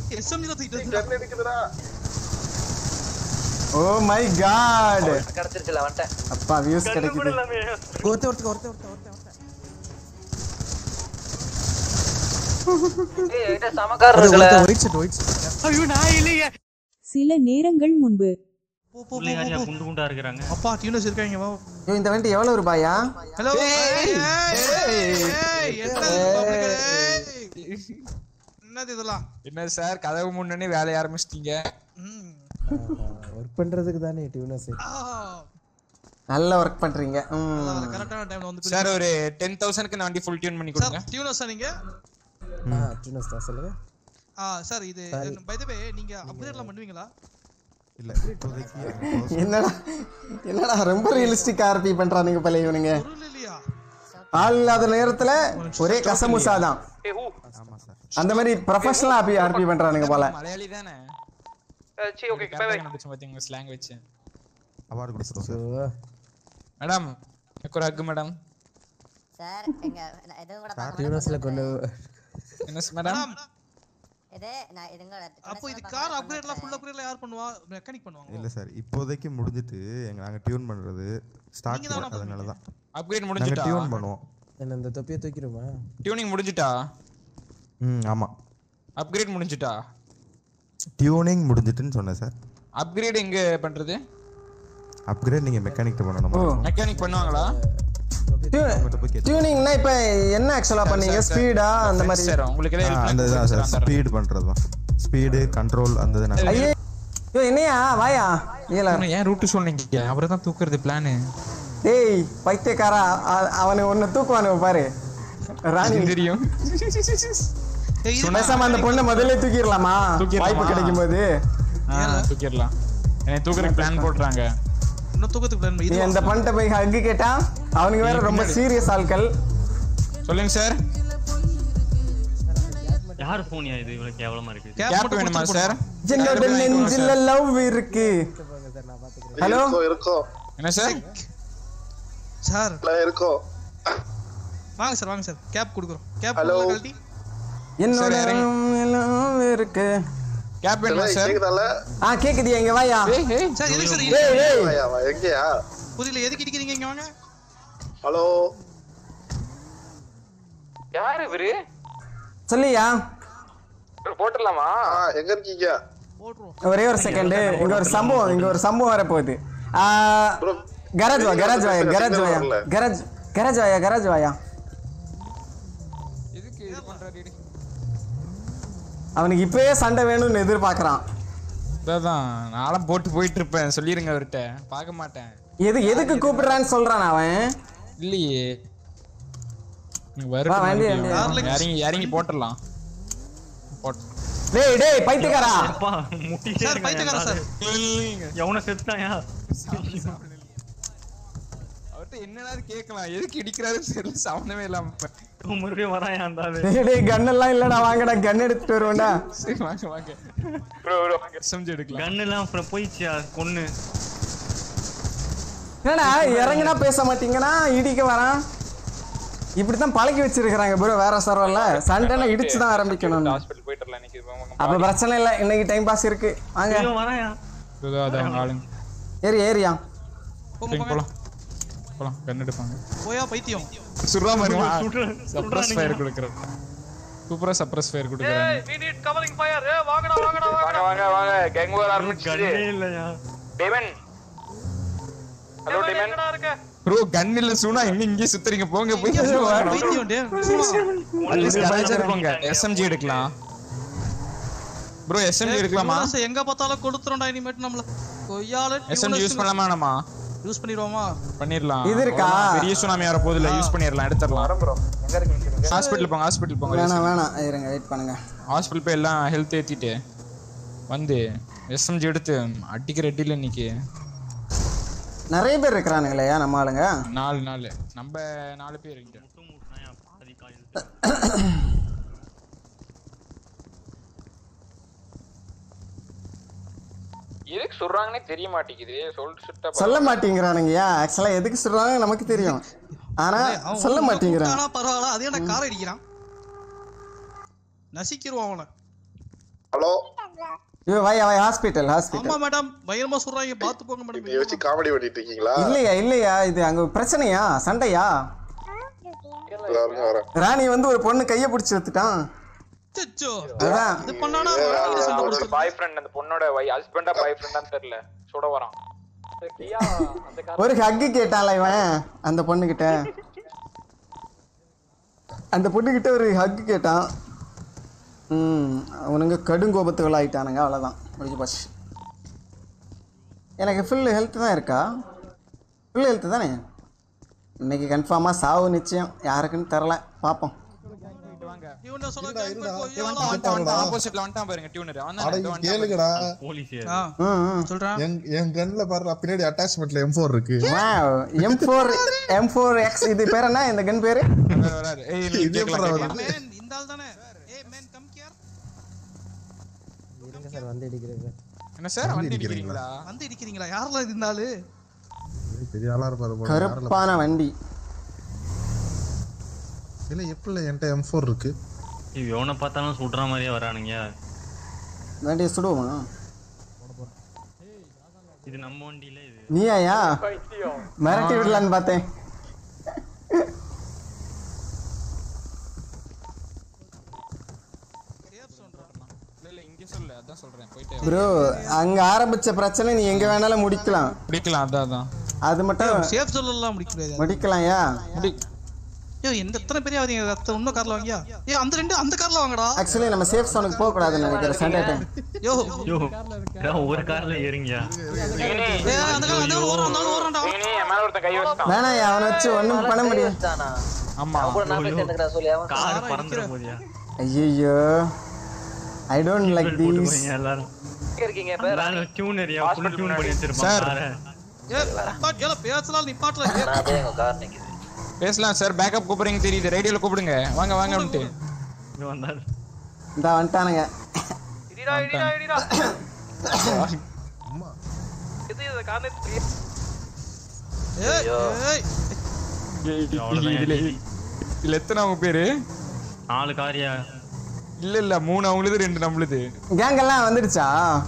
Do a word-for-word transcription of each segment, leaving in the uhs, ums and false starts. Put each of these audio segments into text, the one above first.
எஸ்எம்ஜில தூக்கிட்டு கண்ணு எடுக்குதுடா. Oh my God. கடச்சிருச்சுல வந்துட்டேன். அப்பா வியூஸ் கிடைக்குது. ஒருத்த ஒருத்த ஒருத்த ஒருத்த ஒருத்த. ஏய் இத சமகார இருக்குல. White shirt white shirt. ஐயோ நான் இல்லையே. சில நேரங்கள் முன்பு போ போ போ குண்டு குண்டா இருக்காங்க. அப்பா டியூனஸ் இருக்காங்க வா. ஏய் இந்த வண்டி எவ்வளவு ரூபாயா? ஹலோ. ஏய் என்னது இதெல்லாம்? என்ன சார் கதவு முன்னனே வேலைய ஆரம்பிச்சிட்டீங்க? வர்க் பண்றதுக்கு தானே டியூனஸ். நல்ல வர்க் பண்றீங்க. ம் கரெக்ட்டான டைம்ல வந்து சார் ஒரு ten thousand க்கு நான் வண்டி ஃபுல் டியூன் பண்ணி கொடுங்க. சார் டியூனஸா நீங்க? ஆ டியூனஸ் தான் சொல்லுங்க. ஆ சார் இது பை தி வே நீங்க அப்கிரேட்லாம் பண்ணுவீங்களா? இல்ல இப்போதைக்கு என்னடா என்னடா ரொம்ப ரியலிஸ்டிக் ஆர்பி பண்றானுங்க பல இவனுங்க. இல்லையா? ஆள் இல்லாத நேரத்துல ஒரே கசமுசா தான். ஆமா சார். அந்த மாதிரி ப்ரொபஷனலா ஆர்பி ஆர்பி பண்றானுங்க போல. மலையாளி தானே? See okay bye bye. நான் பாத்தீங்க ஸ்லாங் வெச்சு. அவார்ட் கொடுத்துறோம். மேடம் ஒரு ஹக் மேடம். சார் எங்க இது கூட பாக்க டியூனஸ்ல கொண்டு என்ன மேடம்? இது நான் இதுங்க அப்போ இது கார் அப்கிரேட்லாம் ஃபுல் அப்கிரேட்லாம் யார் பண்ணுவா? மெக்கானிக் பண்ணுவாங்க. இல்ல சார் இப்போதைக்கு முடிஞ்சிட்டு எங்க நாங்க டியூன் பண்றது ஸ்டார்ட் அதனால தான். அப்கிரேட் முடிஞ்சிட்டா? டியூன் பண்ணுவோம். என்ன இந்த தொப்பியை தூக்கிடுமா? டியூனிங் முடிஞ்சிட்டா? ம் ஆமா. அப்கிரேட் முடிஞ்சிட்டா? டியூனிங் முடிஞ்சிட்டுன்னு சொன்னேன் சார். அப்கிரேட் எங்க பண்றது? அப்கிரேட் நீங்க மெக்கானிக் பண்ணனும். மெக்கானிக் பண்ணுவாங்களா? டியூனிங்னா இப்ப என்ன ஆக்சுவலா பண்ணீங்க? ஸ்பீடா அந்த மாதிரி சார் உங்களுக்கு எல்லாம் ஹெல்ப் அந்த தான் சார் ஸ்பீட் பண்றது. ஸ்பீடு கண்ட்ரோல் அந்த தான். ஐயோ என்னையா வாயா ஏல ஏன் ரூட் சொன்னீங்க? அவரை தான் தூக்குறது பிளான். டேய் பைத்தியக்காரா அவனை ஒன்னு தூக்குவானே பாரு. ராணி தெரியும். சுனேசமா அந்த பொண்ணை முதல்ல தூக்கிரலாமா? வாய்ப்பு கிடைக்கும்போது தூக்கிரலாம். என்னை தூக்குறதுக்கு பிளான் போட்றாங்க. இன்னும் தூக்கத்துக்கு பிளான் இது அந்த பண்ணிட்ட போய் ஹக் கேட்டா அவனுக்கு வேற ரொம்ப சீரியஸ் ஆட்கள். சொல்லுங்க சார். யார் போனியா இது இவ்வளவு கேவலமா இருக்கு? கேப் வேணுமா சார்? என்னோட நெஞ்சில லவ் இருக்கு. ஹலோ இருக்கோ என்ன சார்? சார் இல்ல இருக்கோ. வாங்க சார் வாங்க சார் கேப் கொடுக்குறோம். கேப் கழட்டி. என்னோட லவ் இருக்கு. கேப் வேணுமா சார்? கேக்குதல? ஆ கேக்குது எங்க வாயா. சார் எதுக்கு சார் ஏய் ஏய் வாயா வா எங்கயா? புரியல எதுக்கு இடிக்கிறீங்க இங்க வாங்க. ஹலோ யார் இவரு? சொல்லியா? போட்றலாமா? எங்க இருக்கீங்க? போட்றோம். ஒரே ஒரு செகண்ட் இங்க ஒரு சம்பவம் இங்க ஒரு சம்பவம் வர போகுது. ஆ கராஜ் வா கராஜ் வாயா கராஜ் வாயா கராஜ் கராஜ் வாயா கராஜ் வாயா. எதுக்கு இது பண்றாரு? அவனுக்கு இப்பவே சண்டை வேணும்னு எதிர்பார்க்கறான். அதான் நானும் போட்டு போயிட்டு இருப்பேன். சொல்லிருங்க அவர்ட்ட. பார்க்க மாட்டேன். எது எதுக்கு கூப்பிடுறான்னு சொல்றான் அவன். இல்லையே வரட்டு இறங்கி இறங்கி போட்டுடலாம். டேய் டேய் பைத்தியக்காரா. அப்பா முட்டிட்டே சார் பைத்தியக்காரா சார். எவன செத்துட்டாயா? அவர்ட்ட என்னடா கேட்கலாம். எதுக்கு இடிக்கிறாருன்னு தெரியல. சம்பந்தமே இல்லாம மறுபடியும் வராயா அந்தாவே. டேய் டேய் கன் எல்லாம் இல்லடா வாங்கடா கன் எடுத்துட்டு வருவோம்டா. சரி வாங்க வாங்க ப்ரோ ப்ரோ எஸ்எம்ஜி எடுக்கலாம். கன் எல்லாம் அப்புறம் போயிச்சியா கொன்னு. என்னடா இறங்கினா பேச மாட்டீங்கன்னா இடிக்க வரான். இப்படி தான் பழக்கி வச்சிருக்காங்க ப்ரோ வேற சர்வர்ல. சண்டைனா இடிச்சு தான் ஆரம்பிக்கணும். ஹாஸ்பிடல் போயிட்டறலாம் இன்னைக்கு. அப்ப பிரச்சனை இல்ல இன்னைக்கு டைம் பாஸ் இருக்கு. வாங்க ஐயோ வராயா. இதோ அத ஆளுங்க. ஏறி ஏறியா. போங்க போலாம். போலாம் கன் எடுப்பாங்க. போயா பைத்தியம். சுறா மருமா சப்ரஸ் ஃபயர் கொடுக்கறோம். சூப்பரா சப்ரஸ் ஃபயர் கொடுக்கறாங்க. ஏய் we need covering fire. ஏய் வாங்கடா வாங்கடா வாங்க வாங்க வாங்க கேங் வார் ஆரம்பிச்சிடுச்சு. கண்ணே இல்லையா? டேமன். ஹலோ டேமன் எங்கடா இருக்க? ப்ரோ கன் இல்ல சுனா எங்க இங்க சுத்துறீங்க போங்க போய் பைத்தியம் டே. அட்லீஸ்ட் போங்க. எஸ்எம்ஜி எடுக்கலாம். ப்ரோ எஸ்எம்ஜி எடுக்கலாமா? எங்க பார்த்தாலும் கொடுத்துறோம்டா இனிமேட் நம்மள. கொய்யால எஸ்எம்ஜி யூஸ் பண்ணலாமா நாம? யூஸ் பண்ணிரோமா? பண்ணிரலாம். இது இருக்கா? பெரிய சுனாமி வர போகுதுல யூஸ் பண்ணிரலாம் எடுத்துறலாம். வரம் ப்ரோ. எங்க இருக்கீங்க? ஹாஸ்பிடல் போங்க ஹாஸ்பிடல் போங்க. வேணாம் வேணாம் இருங்க வெயிட் பண்ணுங்க. ஹாஸ்பிடல் போய் எல்லாம் ஹெல்த் ஏத்திட்டு வந்து எஸ்எம்ஜி எடுத்து அடிக்கிற ரெட்டில இன்னைக்கு நிறைய பேர் இருக்கறானுங்களே நம்ம ஆளுங்க. நாலு நாலு நம்ம நாலு பேர் இருக்கீங்க. முட்டு முட்டுனாயா பாதி காயில். எதுக்கு சொல்றாங்கன்னே தெரிய மாட்டேங்குது. சொல்லிட்டு சுட்ட சொல்ல மாட்டேங்கறானுங்கயா. ஆக்சுவலா எதுக்கு சொல்றாங்க நமக்கு தெரியும். ஆனா சொல்ல மாட்டேங்கறான். ஆனா பரவாயில்லை அதே நான் கார் அடிக்கிறான். நசிக்கிருவான் அவன. ஹலோ ஐயோ வாயா வாயா ஹாஸ்பிடல் ஆமா ஹாஸ்பிடல். மேடம் பயங்கரமா சொல்றாங்க பாத்து போங்க மேடம். நீ வச்சு காமெடி பண்ணிட்டு இருக்கீங்களா? இல்லையா இல்லையா இது அங்க பிரச்சனையா சண்டையா? வரேன் வரேன். ராணி வந்து ஒரு பொண்ணு கைய பிடிச்சி எடுத்துட்டான். சச்சோ அதான் இது பண்ணானா சண்டை ஒரு பாய் ஃப்ரெண்ட் அந்த பொண்ணோட ஹஸ்பண்டா பாய் ஃப்ரெண்டான்னு தெரியல சுட வரான். ஒரு ஹக்கு கேட்டான்ல இவன் அந்த பொண்ணு கிட்ட. அந்த பொண்ணு கிட்ட ஒரு ஹக்கு கேட்டான். ம் அவனுங்க கடுங்கோபத்துகள் ஆயிட்டானுங்க. அவ்வளோதான் முடிஞ்சு போச்சு. எனக்கு ஃபுல் ஹெல்த் தான் இருக்கா? ஃபுல் ஹெல்த் தானே? இன்னைக்கு கன்ஃபார்மாக சாவு நிச்சயம். யாருக்குன்னு தெரில, பார்ப்போம். இவன சொல்ல ஆப்போசிட்ல வந்துட்டான் பாருங்க டியூனர். அவன் கேளுங்கடா போலீஸ் சொல்றான். என் என் கன்ல பாரு பின்னாடி அட்டாச்மெண்ட்ல எம் ஃபோர் இருக்கு. M four M four X இது பேர் என்ன? இந்த கன் பேரு இதே பரவாயில்ல. மேன் இந்த ஆள் தானே. ஏய் மேன் கம் ஹியர். இருங்க சார் வந்து அடிக்கிறேன். என்ன சார் வண்டி அடிக்கிறீங்களா? வந்து அடிக்கிறீங்களா? யாரல இது இந்த ஆளு? பெரிய ஆளா இருப்பாரு போல. கருப்பான வண்டி. இல்ல எப்பல என்கிட்ட எம் ஃபோர் இருக்கு. இவனை பார்த்தாலும் சுடுற மாதிரியே வரானுங்க. வண்டியை சுடுவோமா? இது நம்ம வண்டியில இது. நீயா மிரட்டி விடலான்னு பார்த்தேன். ப்ரோ அங்க ஆரம்பிச்ச பிரச்சனை நீ எங்க வேணாலும் முடிக்கலாம். முடிக்கலாம் அதான் அதான். அது மட்டும் சேஃப் சொல்லலாம் முடிக்க முடியாது. முடிக்கலாம்யா. முடி யோ எந்த எத்தனை பெரிய ஆவீங்க ரத்த இன்னும் கார்ல வாங்கியா? ஏய் அந்த ரெண்டு அந்த கார்ல வாங்கடா. एक्चुअली நம்ம சேஃப் சோனுக்கு போக கூடாதுன்னு நினைக்கிறேன் சண்டே டைம். யோ யோ ஒரு கார்ல ஏறிங்க. ஏய் அந்த கார்ல அந்த ஓரம் அந்த ஓரம்டா. நீ மேல ஒருத்த கை வச்சான். வேணா அவனை வச்சு ஒண்ணும் பண்ண முடியாது. ஆமா கார் பறந்துற போதியா. ஐயோ ஐ டோன்ட் லைக் தீஸ். எல்லாரும் இருக்கீங்க பேர் நான் டியூனரியா ஃபுல் டியூன் பண்ணி வச்சிருப்பான் காரை. ஏய் பாட் ஏல பேசலாம் நீ பாட்ல. நான் தேங்க கார் நிக்குது. பேசலாம் சார். பேக்கப் கூப்பிடுறீங்க தெரியுது. ரேடியோல கூப்பிடுங்க. வாங்க வாங்க வந்துட்டு இங்க வந்தாரு. இந்த வந்துட்டானுங்க. இடிடா இடிடா இடிடா. அம்மா இது இது கார்ல. ஏய் ஏய் இதுல இதுல எத்தனை அவங்க பேரு? நாலு காரியா? இல்ல இல்ல மூணு அவங்களுது ரெண்டு நம்மளுது. கேங் எல்லாம் வந்துடுச்சா?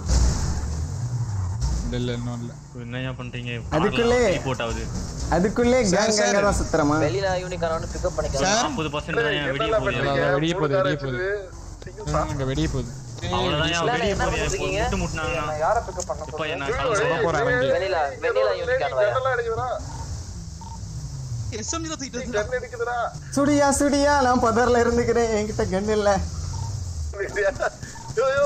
இல்ல இல்ல இன்னும் இல்ல. என்னையா பண்றீங்க? அதுக்குள்ளே போட்டாவது அதுக்குள்ளே கேங் கேங்கா தான் சுத்துறமா? வெளியில யூனிகான் வந்து பிக்கப் பண்ணிக்கலாம். நாற்பது பர்சன்ட் தான் வெளிய போகுது. வெளிய போகுது வெளிய போகுது. இங்க வெளிய போகுது. அவ்வளவுதான் வெளிய போறியா? முட்டு முட்டுனாங்க. யாரை பிக்கப் பண்ண இப்போ என்ன சொல்ல போறேன் வண்டி. வெளியில வெளியில யூனிகான் வர. எஸ்எம்ஜி தான் தூக்கிட்டு கன் எடுக்குதுடா. சுடியா சுடியா நான் பதர்ல இருந்துக்கிறேன். என்கிட்ட கன் இல்ல. யோ யோ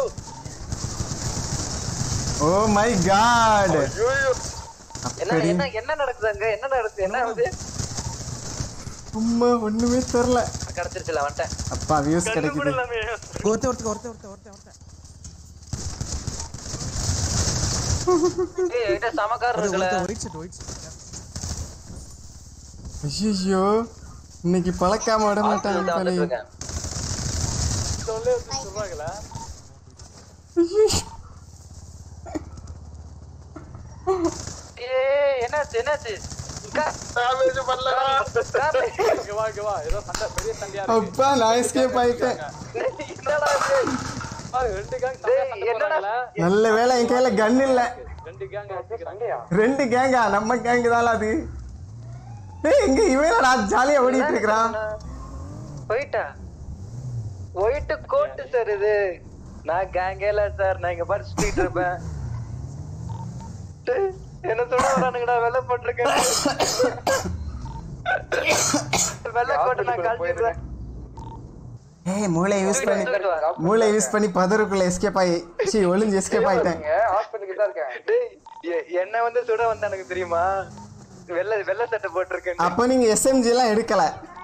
ஓ மை காட். யோ யோ என்ன என்ன என்ன நடக்குதுங்க? என்ன நடக்குது? என்ன ஆகுது? சும்மா ஒண்ணுமே தெரியல. கடச்சிருச்சுல வந்துட்டேன். அப்பா வியூஸ் கிடைக்குது. ஒருத்த ஒருத்த ஒருத்த ஒருத்த ஒருத்த ஒருத்த. ஏய் இது சமகார் இருக்குல. White shirt white shirt. ஐயோ இன்னைக்கு பழக்காம விட மாட்டாங்க தலை. சொல்லே சொல்றாங்களா? ஏய் என்னாச்சு என்னாச்சு? டேமேஜ் பண்ணலடா. இங்க வா இங்க வா ஏதோ சண்டை பெரிய சண்டையா இருக்கு. அப்பா நான் எஸ்கேப் ஆயிட்டேன். என்னடா இது? பாரு ரெண்டு கேங் சண்டை போறாங்களா? நல்ல வேளை என் கையில கன் இல்ல. ரெண்டு கேங் அடிக்குறாங்கயா. ரெண்டு கேங்கா? நம்ம கேங் தான் அது. ஏய் இங்க இவனடா ஜாலியா ஓடிட்டு இருக்கான். போய்டா. ஒயிட் கோட் சார் இது. நான் கேங்கேல சார். நான் இங்க பாரு ஸ்ட்ரீட் இருப்பேன். என்ன சொல்ல வரானுங்கடா? வெள்ள போட்டுருக்கேன். வெள்ள கோட் நான் கால்ச்சிடுறேன். ஏய் மூளை யூஸ் பண்ணி மூளை யூஸ் பண்ணி பதருக்குள்ள எஸ்கேப் ஆயி சி ஒளிஞ்சு எஸ்கேப் ஆயிட்டேன். ஹாஸ்பிடலுக்கு தான் இருக்கேன். டேய் என்ன வந்து சுட வந்தா எனக்கு தெரியுமா? வெள்ள வெள்ள சட்டை போட்டுருக்கேன். அப்ப நீங்க எஸ்எம்ஜி எல்லாம் எடுக்கல.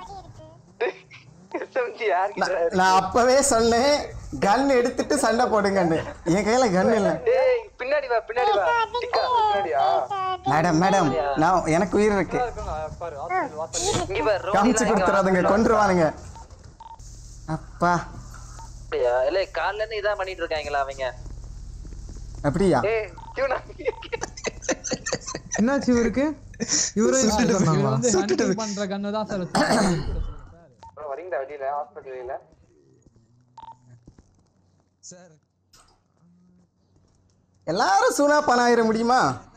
எஸ்எம்ஜி யாருக்கு? நான் அப்பவே சொன்னேன் கன் எடுத்துட்டு சண்டை போடுங்கன்னு. என் கையில கன் இல்ல. டேய் பின்னாடி வா பின்னாடி வா. டிக்கா பின்னாடியா? மேடம் மேடம் நான் எனக்கு உயிர் இருக்கு. பாரு ஹாஸ்பிடல் வாசல்ல. இங்க வா ரோட்ல. காமிச்சு கொடுத்துறாதுங்க கொன்றுவானுங்க. அப்பா அப்படியா? இல்ல கால்ல இருந்து இதான் பண்ணிட்டு இருக்காங்களா அவங்க? அப்படியா? ஏய் டியூனா என்னாச்சு இவருக்கு? இவரே வந்து ஹண்டில் பண்ற கன்னு தான் சார். ப்ரோ வரீங்களா வெளியில ஹாஸ்பிடல்ல? சார் எல்லாரும் சூனா பணம் ஆயிட முடியுமா?